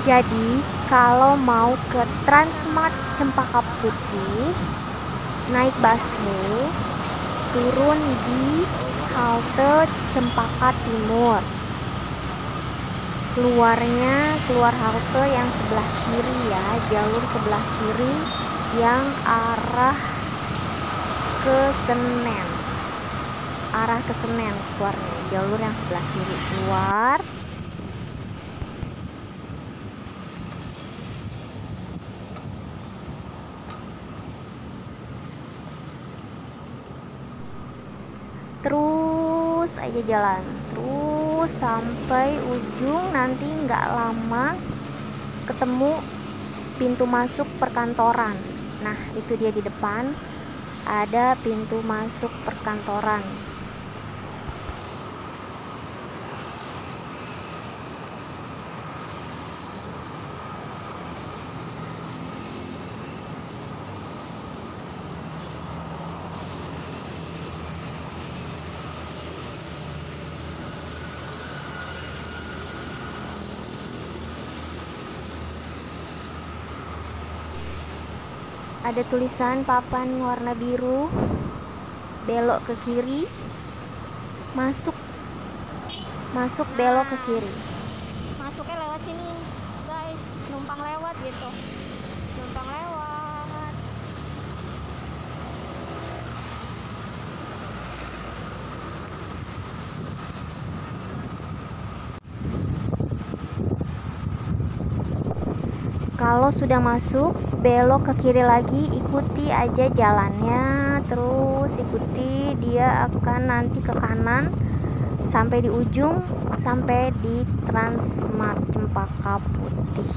Jadi kalau mau ke Transmart Cempaka Putih, naik busway, turun di halte Cempaka Timur. Keluar halte yang sebelah kiri ya, jalur sebelah kiri yang arah ke Senen. Keluarnya jalur yang sebelah kiri, keluar. Terus aja jalan terus sampai ujung, nanti nggak lama ketemu pintu masuk perkantoran. Nah itu dia, di depan ada pintu masuk perkantoran. Ada tulisan papan warna biru, belok ke kiri, masuk belok ke kiri. Masuknya lewat sini guys, numpang lewat gitu, numpang lewat. Kalau sudah masuk, belok ke kiri lagi, ikuti aja jalannya, terus ikuti, dia akan nanti ke kanan sampai di ujung, sampai di Transmart Cempaka Putih.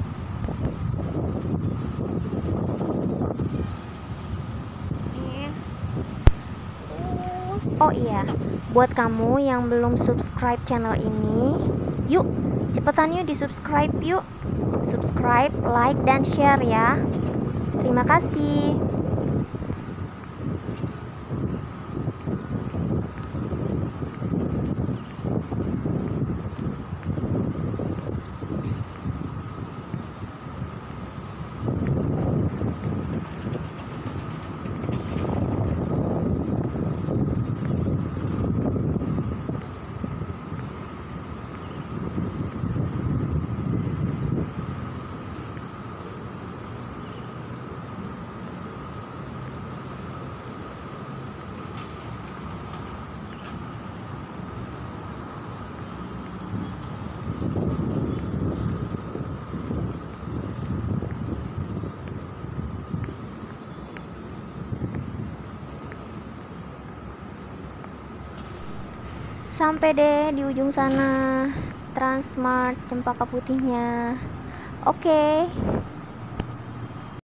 Oh iya, buat kamu yang belum subscribe channel ini, yuk cepetan yuk di subscribe yuk. Subscribe, like, dan share ya. Terima kasih. Sampai deh di ujung sana, Transmart Cempaka Putihnya. Oke.